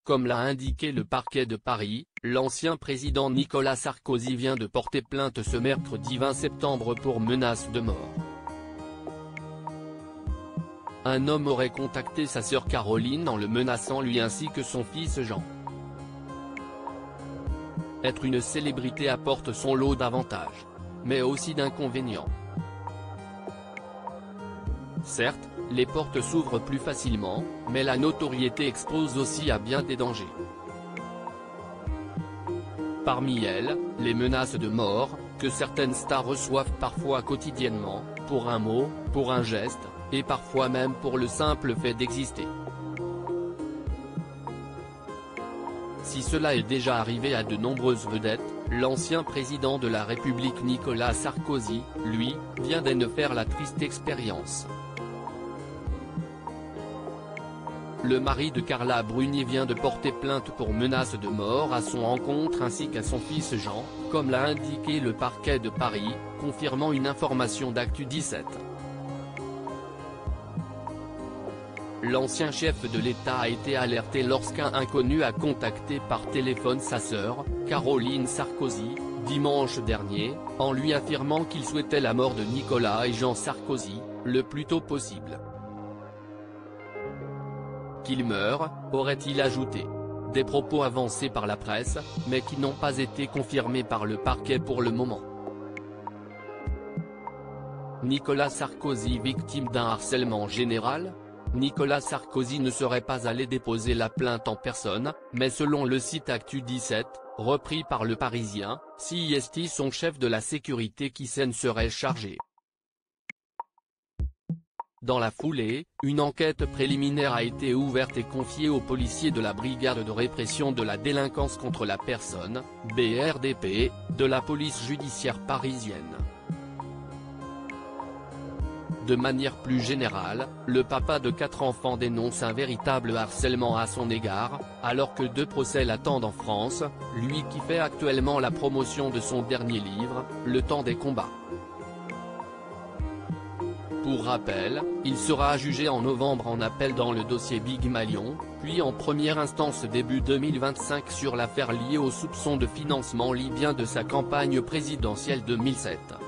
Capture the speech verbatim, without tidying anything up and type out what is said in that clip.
Comme l'a indiqué le parquet de Paris, l'ancien président Nicolas Sarkozy vient de porter plainte ce mercredi vingt septembre pour menace de mort. Un homme aurait contacté sa sœur Caroline en le menaçant lui ainsi que son fils Jean. Être une célébrité apporte son lot d'avantages, mais aussi d'inconvénients. Certes, les portes s'ouvrent plus facilement, mais la notoriété expose aussi à bien des dangers. Parmi elles, les menaces de mort, que certaines stars reçoivent parfois quotidiennement, pour un mot, pour un geste, et parfois même pour le simple fait d'exister. Si cela est déjà arrivé à de nombreuses vedettes, l'ancien président de la République Nicolas Sarkozy, lui, vient d'en faire la triste expérience. Le mari de Carla Bruni vient de porter plainte pour menace de mort à son encontre ainsi qu'à son fils Jean, comme l'a indiqué le parquet de Paris, confirmant une information d'Actu dix-sept. L'ancien chef de l'État a été alerté lorsqu'un inconnu a contacté par téléphone sa sœur, Caroline Sarkozy, dimanche dernier, en lui affirmant qu'il souhaitait la mort de Nicolas et Jean Sarkozy, le plus tôt possible. Qu'il meure, aurait-il ajouté. Des propos avancés par la presse, mais qui n'ont pas été confirmés par le parquet pour le moment. Nicolas Sarkozy victime d'un harcèlement général? Nicolas Sarkozy ne serait pas allé déposer la plainte en personne, mais selon le site Actu dix-sept, repris par Le Parisien, c'est son chef de la sécurité qui s'en serait chargé. Dans la foulée, une enquête préliminaire a été ouverte et confiée aux policiers de la Brigade de répression de la délinquance contre la personne, B R D P, de la police judiciaire parisienne. De manière plus générale, le papa de quatre enfants dénonce un véritable harcèlement à son égard, alors que deux procès l'attendent en France, lui qui fait actuellement la promotion de son dernier livre, Le temps des combats. Pour rappel, il sera jugé en novembre en appel dans le dossier Big Malion, puis en première instance début deux mille vingt-cinq sur l'affaire liée aux soupçons de financement libyen de sa campagne présidentielle deux mille sept.